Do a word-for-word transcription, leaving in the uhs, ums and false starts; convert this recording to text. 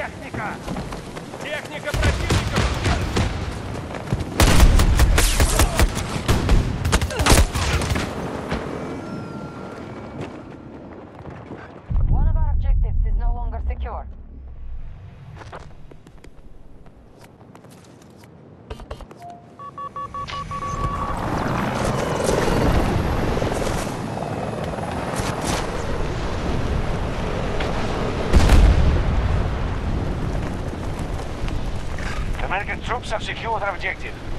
Техника! Техника противников! One of our objectives is no longer secure. American troops have secured our objective.